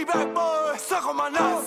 we back, boy. Suck on my nuts.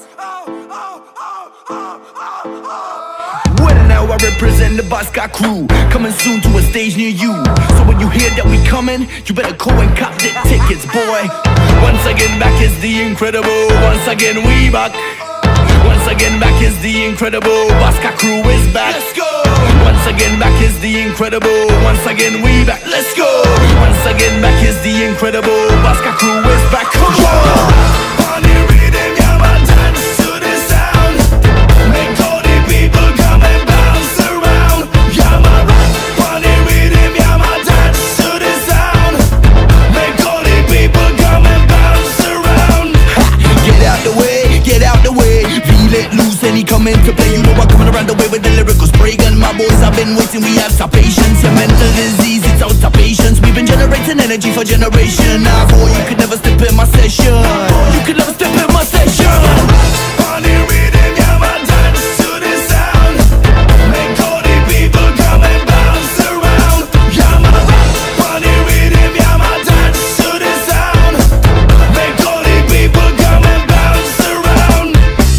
Well, now I represent the Basska crew, coming soon to a stage near you. So when you hear that we coming, you better go and cop the tickets, boy. Once again, back is the incredible. Once again, we back. Once again, back is the incredible Basska crew is back. Let's go. Once again, back is the incredible. Once again, we back. Let's go. Once again, back is the incredible Basska crew is back. Come on. Party rhythm, yeah, man, dance to the sound. Make all the people come and bounce around. Yeah, man, party rhythm, yeah, man, dance to the sound. Make all the people come and bounce around. Get out the way, get out the way. Feel it loose and he coming to play. You know I'm coming around the way with the lyrical spray gun. My boys have been waiting, we have our patience. Your mental disease, it's out of patience. We've been generating energy for generation. Now boy, you could never step in my session. You could never step in my session. Party rhythm, yeah, man, dance to the sound. Make all the people come and bounce around. Yeah, man, party rhythm, yeah, man, dance to the sound. Make all the people come and bounce around.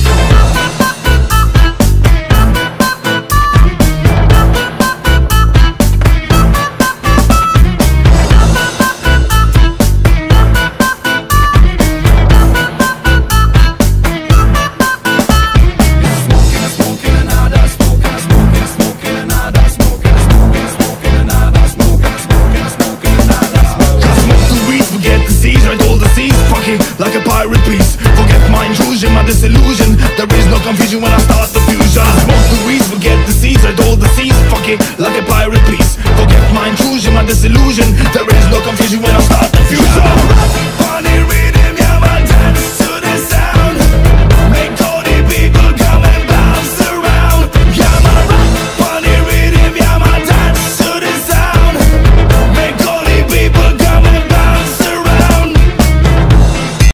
Like a pirate piece, forget my intrusion, my disillusion. There is no confusion when I start the fusion. Smoke the weeds, forget the seeds, I all the seas. Fuck it, like a pirate piece, forget my intrusion, my disillusion.